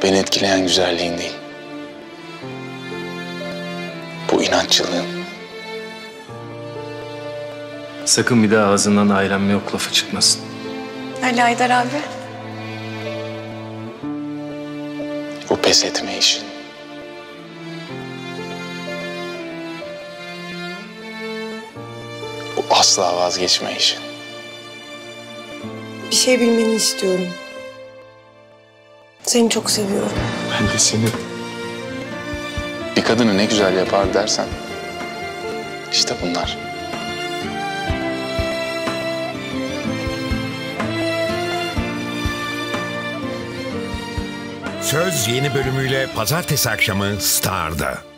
Beni etkileyen güzelliğin değil. Bu inatçılığın. Sakın bir daha ağzından ailemle yok lafı çıkmasın. Ali Haydar abi. Bu pes etme işin. Bu asla vazgeçme işin. Bir şey bilmeni istiyorum. Seni çok seviyorum. Ben de seni. Bir kadını ne güzel yapar dersen, işte bunlar. Söz yeni bölümüyle pazartesi akşamı Star'da.